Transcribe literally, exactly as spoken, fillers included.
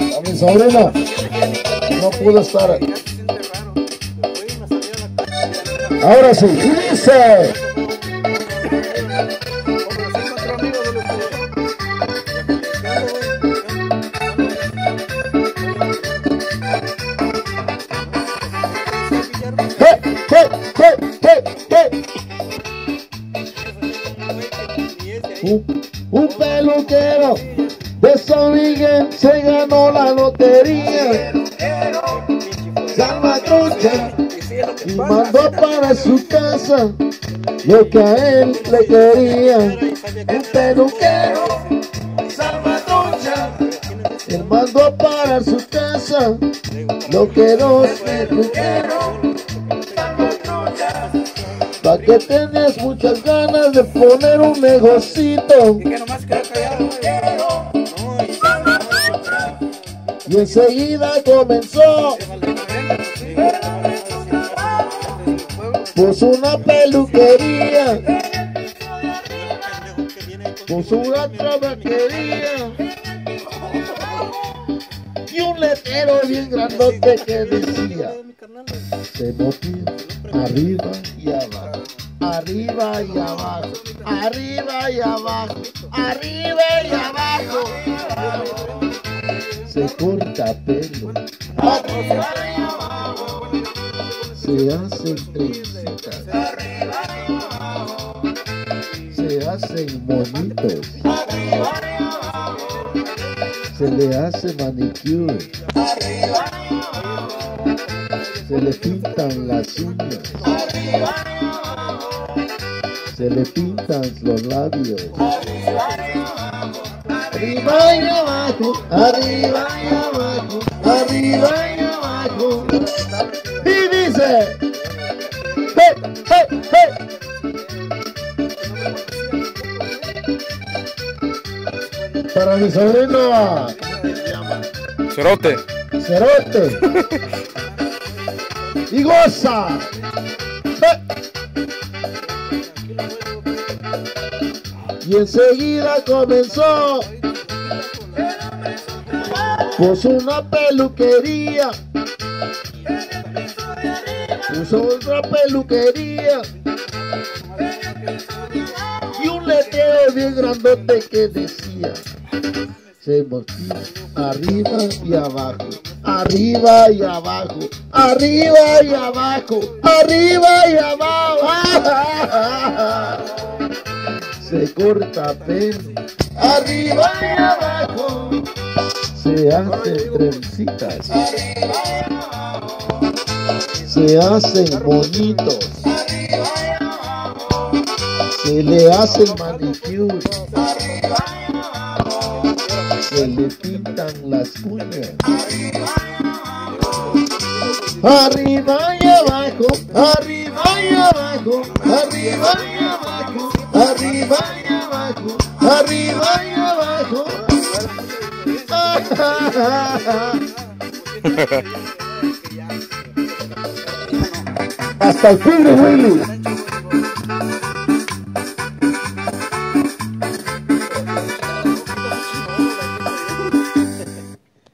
A mi sobrina no pudo estar. Ahora sí, dice. Hey, hey, hey, hey, hey. Un, un peluquero de San Miguel se ganó la lotería. Salvatrucha y mandó para su casa lo que a él le quería. Un peluquero, Salvatrucha, él mandó para su casa lo que dos peluqueros. Pa' que tengas muchas ganas de poner un negocito. Y enseguida comenzó puso una peluquería, puso una tabaquería y un letrero bien grandote que decía: se motiva arriba y abajo, arriba y abajo, arriba y abajo, arriba y abajo. Se corta pelo, arriba y abajo, se hacen trencitas, arriba y abajo, se hacen monitos, arriba y abajo, se le hace manicure, arriba y abajo, se le pintan las uñas, arriba y abajo, se le pintan los labios, arriba y abajo, arriba y abajo, arriba y abajo, arriba y abajo. Y dice: hey, hey, hey. Para mi sobrino Cerote. Cerote. Y goza. Hey. Y enseguida comenzó puso una peluquería, puso otra peluquería y un letrero bien grandote que decía: se motiva arriba y abajo, arriba y abajo, arriba y abajo, arriba y abajo. Se corta pelo, arriba y abajo, se hacen trencitas, arriba y abajo, se hacen bonitos, arriba y abajo, se le hace manicure, arriba y abajo, se le pintan las uñas, arriba y abajo, arriba y abajo, arriba y abajo, arriba y abajo, arriba y abajo. Hasta el fin de Willy.